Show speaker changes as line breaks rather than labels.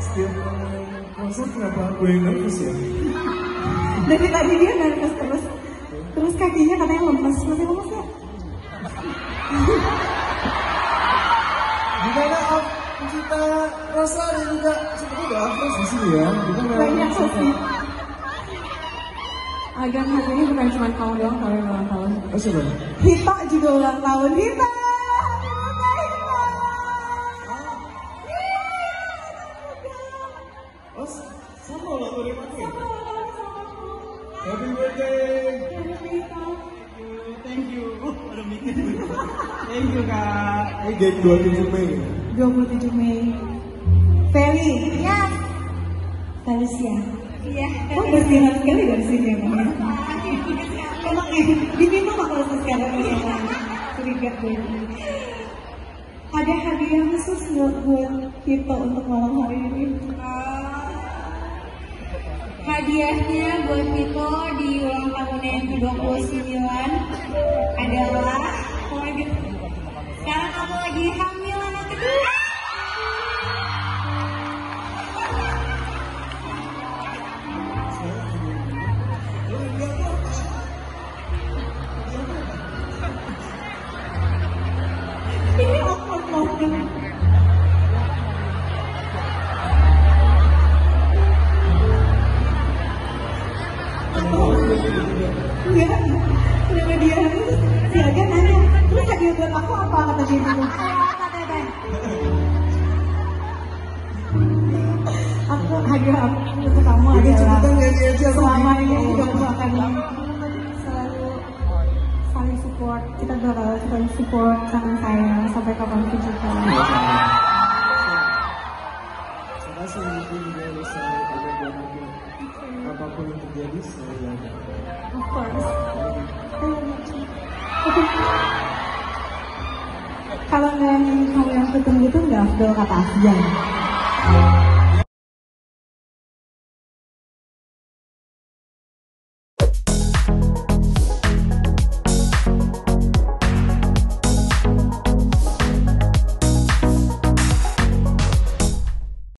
setiap konser kenapa gue yang nervous ya?
Dari tadi dia nervous terus. Terus kakinya katanya lemes, masih lemes ya?
Gimana kita rasa dan juga seperti udah hafal di sini ya?
Banyak sih. Agak hari ini bukan cuma kamu doang kalau yang ulang tahun.
Oh siapa?
Hita juga ulang tahun. Hita!
Oh, sama ulang tahun yang aku ya? Happy birthday!
Thank you. Udah mikir. Thank you Kak.
Ini game 27 Mei.
27 Mei. Feli. Yes. Felicia.
Iya.
Oh, bersinar sekali dari sini emang. Emang diminta nggak kalau sekarang sama curiga gue. Ada hadiah khusus buat kita untuk malam hari ini.
Hadiahnya buat Vito di ulang tahunnya yang ke-29 adalah sekarang kamu lagi hamil anak kedua.
Ini awkward banget. Iya, kenapa dia harus si Aga nanya, terus hadiah buat aku apa kata dia dulu? Aku hadiah aku untuk kamu
Jadi
adalah
cepetan nyanyi aja.
selama ini juga aku akan selalu saling support. Kita bakal saling support sama saya sampai kapanpun juga.
Saya rasa itu juga bisa ada buat aku. Apapun yang terjadi, selalu ada.
Of course. Kalau nggak kamu yang ketemu itu nggak afdol kata Afgan.